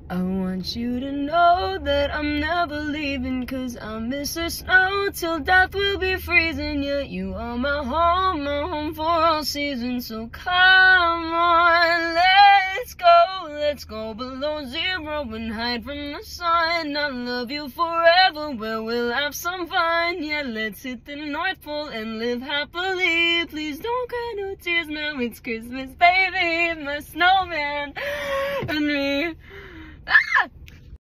I want you to know that I'm never leaving, 'cause I miss the snow till death will be freezing. Yeah, you are my home for all seasons. So come on, let's go below zero and hide from the sun. I love you forever, where we'll have some fun. Yeah, let's hit the North Pole and live happily. Please don't cry no tears now, it's Christmas, baby. My snowman and me.